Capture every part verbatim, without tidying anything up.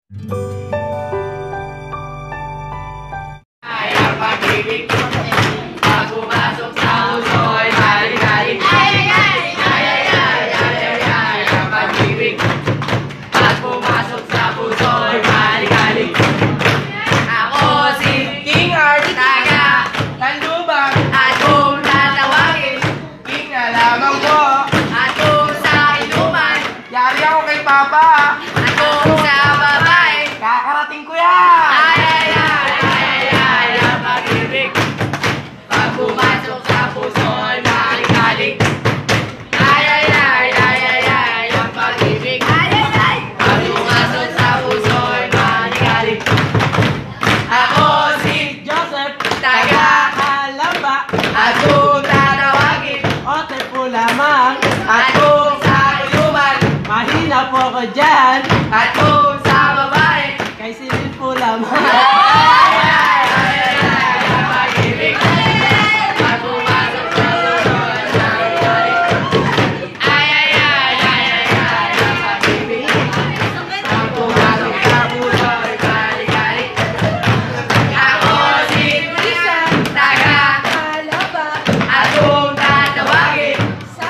Ay, ang pag-ibig pag pumasok sa puso'y halik-halik. Ayayayyy, ayayayyy, ayayayyy. Ang pag-ibig pag pumasok sa puso'y halik-halik. Ako si King Art, taga Tandubang. At kung tatawagin, King na lamang po. At kung sa inuman, yari ako kay Papa. At kung sa babae, kakarating ko yan. Ayayayyy, ayayayyy. Ang pag-ibig pag pumasok sa puso'y halik-halik. Ayayayyy, ayayayyy. Ang pag-ibig ayayayyy. Pag pumasok sa puso'y halik-halik. Ako si Joseph, taga Alamba, at kung tatawagin, ote po lamang. at kung sa inuman, Mahina po ako dyan, at kung sa babae, kay Silil po lamang. ayayayyy, ayayayyy. Ang pag-ibig pag pumasok sa puso'y halik-halik. Ayayayyy, ayayayyy. Ang pag-ibig pag pumasok sa puso'y halik-halik. Ako si Lisa, taga Alamba, at kung tatawagin,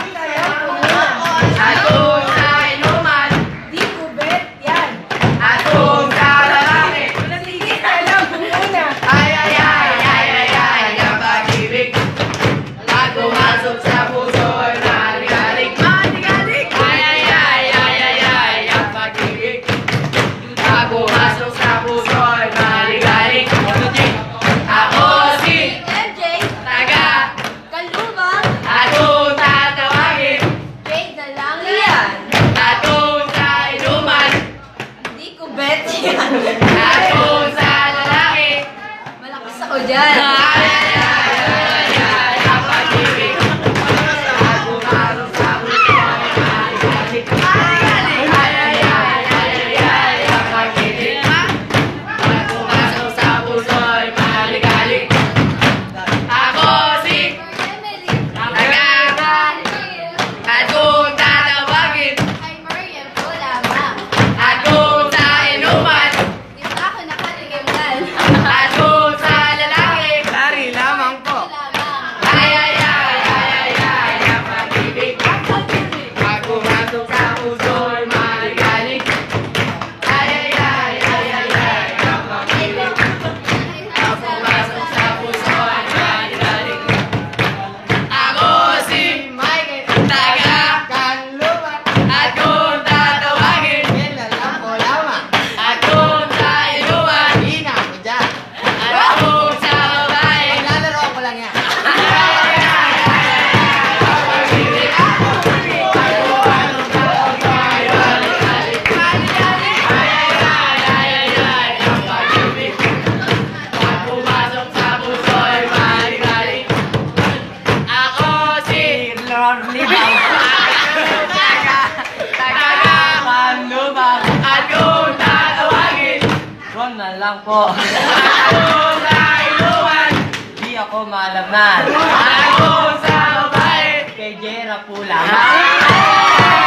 at kung sa inuman, di ko bet yan. at kung sa lalaki, Sige, alam ko muna. ayayayyy, ayayayyy. Ang pag-ibig pag pumasok sa puso'y halik-halik. Halik-halik. Ayayayyy, ayayayyy. Ang pag-ibig pag pumasok sa puso'y halik-halik. Ako si M J, taga Kalubang, at kung tatawagin, Jade na lang yan. at kung sa inuman, Hindi ko bet yan. at kung sa lalaki, Malakas ako dyan. ayayayyy, ayayayyy. Ang pag-ibig pag pumasok sa puso'y halik-halik. Ayayayyy, ayayayyy. Ang pag-ibig pag pumasok sa puso'y halik-halik. Ako si taga at kung tatawagin, Ay, Marian po lamang. at kung sa inuman, Di ba ako nakatigamdan? at kung sa lalaki, Dari lamang po. Lamang. ayayayyy, ayayayyy. Ang pag-ibig pag pumasok sa puso'y halik-halik. Ayayayyy, ayayayyy. Ang pag-ibig pag pumasok sa puso'y halik-halik. Ako si Michael, taga Kanlubat, at kung tatawagin, yan na lang po lamang. at kung sa inuman, Mahina ako dyan. at kung sa babae, Maglalaro ko lang yan. Kanlubat, wag na lang po. Di ako malaman. Kay Jera po lamang.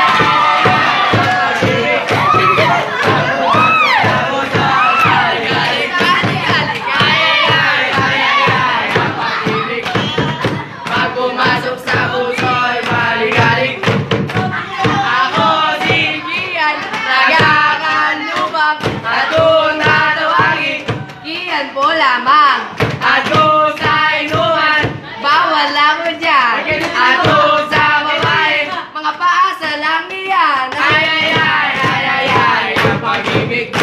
Pumasok sa puso'y halik-halik. Ako si Kian, taga Kanlubang, at kung tatawagin, Iyan po lamang. at kung sa inuman, Bawal ako dyan. at kung sa babae, Mga paasa lang niyan. ayayayyy, ayayayyy. Ang pag-ibig